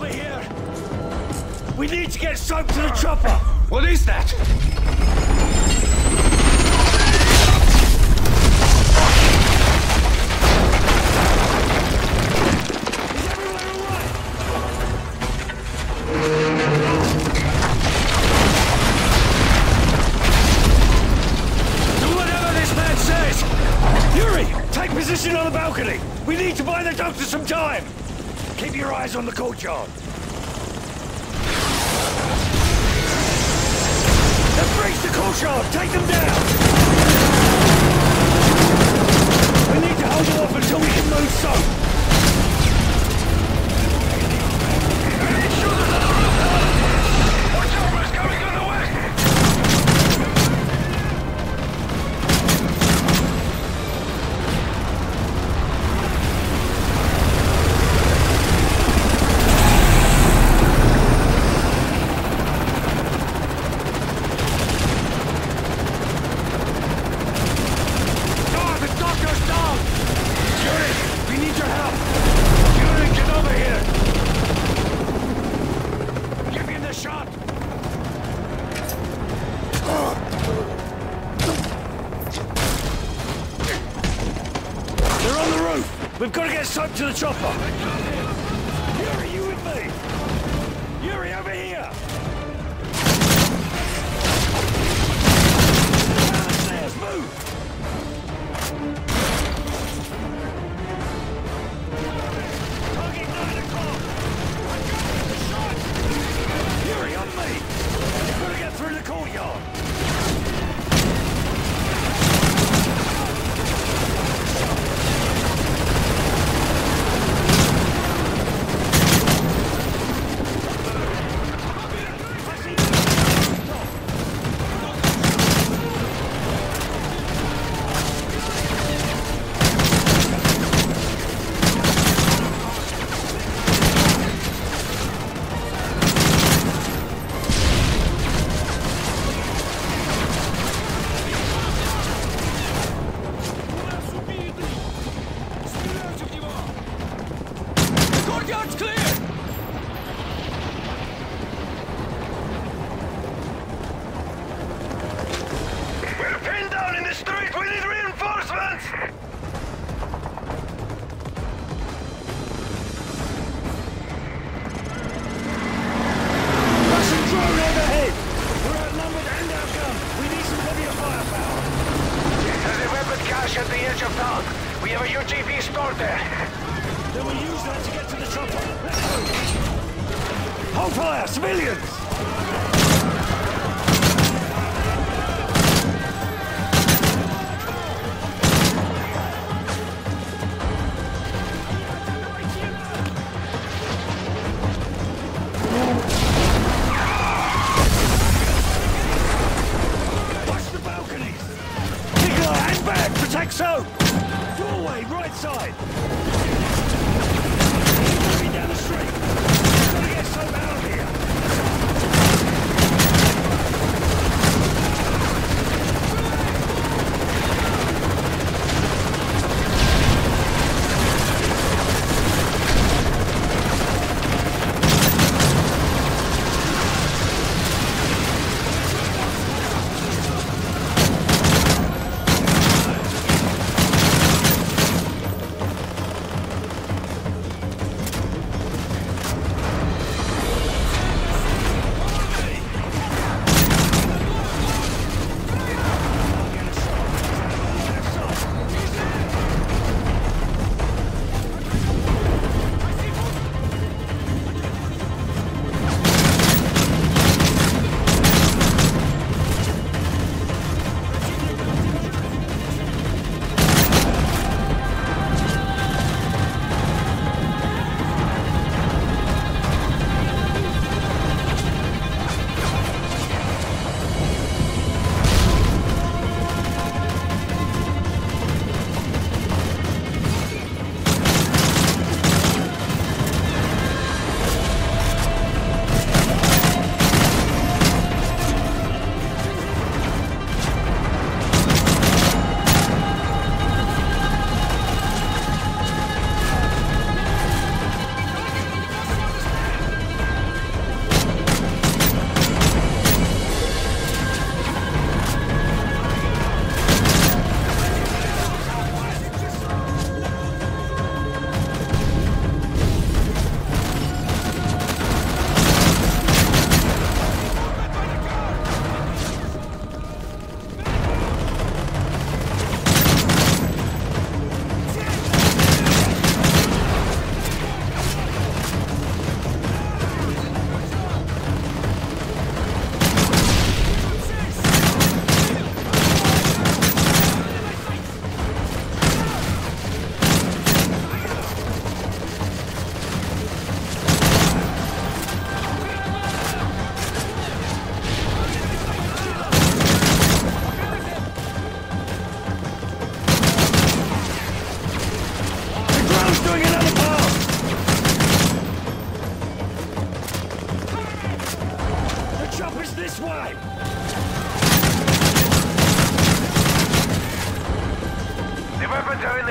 over here! We need to get soap to the chopper! What is that? Is everyone alright? Do whatever this man says! Yuri, take position on the balcony! We need to buy the doctor some time! Keep your eyes on the courtyard! Let's breach the courtyard! Take them down! We need to hold them off until we can move soap! Watch out, what's coming on the west! We've got to get soap to the chopper! Yuri, you with me? Yuri, over here! Down the stairs, move! Target 9 o'clock! Shot! Yuri, on me! We've got to get through the courtyard! At the edge of town. We have a UGV stored there. Then we'll use that to get to the chopper. Let's go! Hold fire! Civilians! Watch the balconies! Big eye, hang back! Protect soap! Doorway, right side! Moving down the street! Gotta get soap out of here!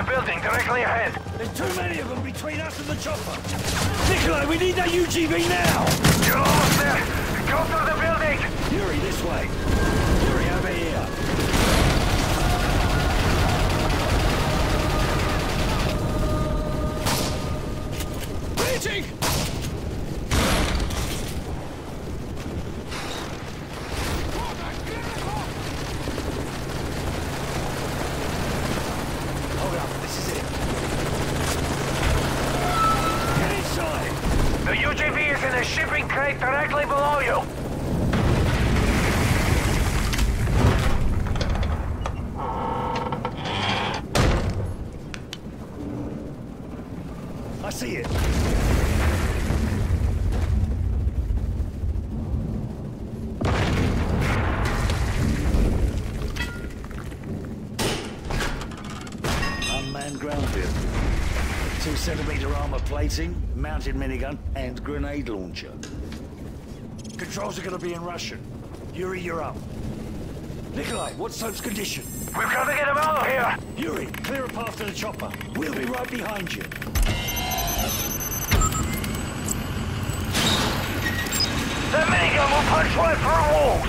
the building directly ahead. There's too many of them between us and the chopper. Nikolai, we need that UGV now! You're almost there. Go through the building. Yuri, this way. Yuri, over here. Reaching! Hold up, this is it. Get inside! The UGV is in a shipping crate directly below you. I see it. Unmanned ground vehicle. 2-centimeter armor plating, mounted minigun, and grenade launcher. Controls are gonna be in Russian. Yuri, you're up. Nikolai, what's Soap's condition? We've got to get him out of here. Yuri, clear a path to the chopper. We'll be right behind you. That minigun will punch right through walls.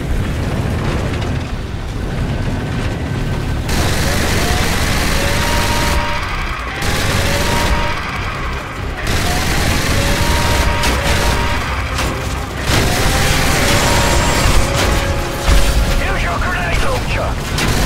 Use your grenade launcher.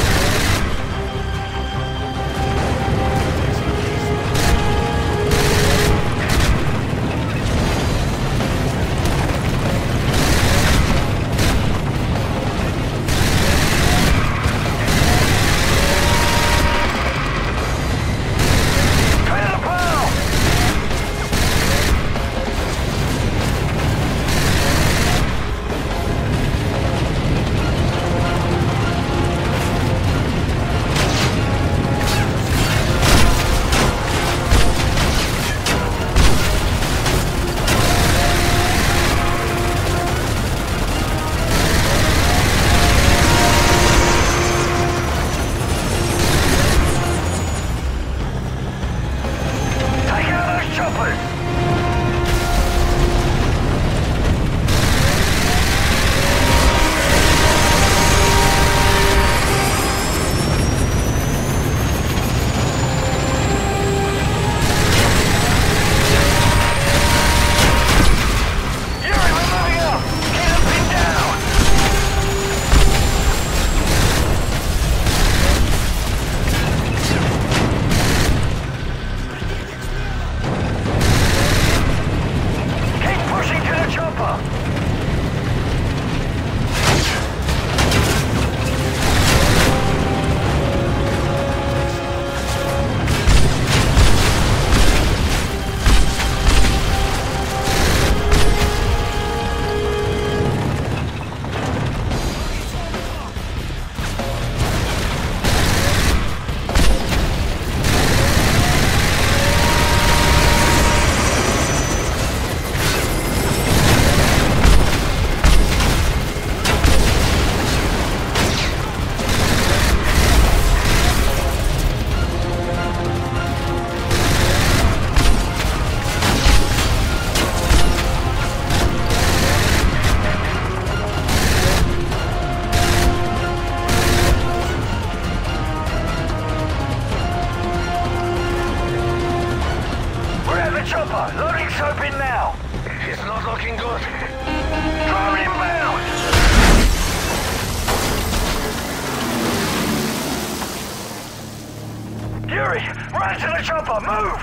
Yuri, run to the chopper, move!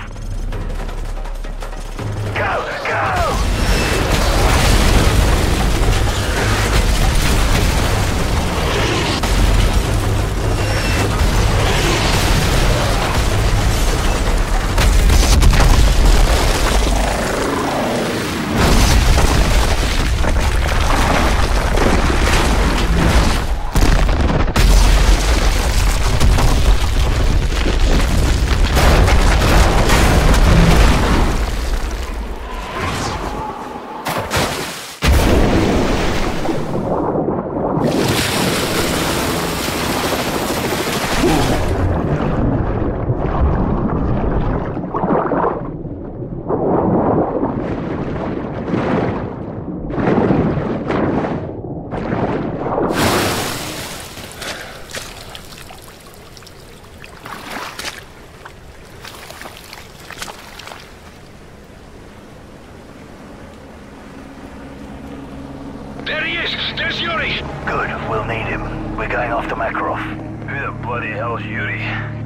Go, go! There he is! There's Yuri! Good, we'll need him. We're going after Makarov. Who the bloody hell's Yuri?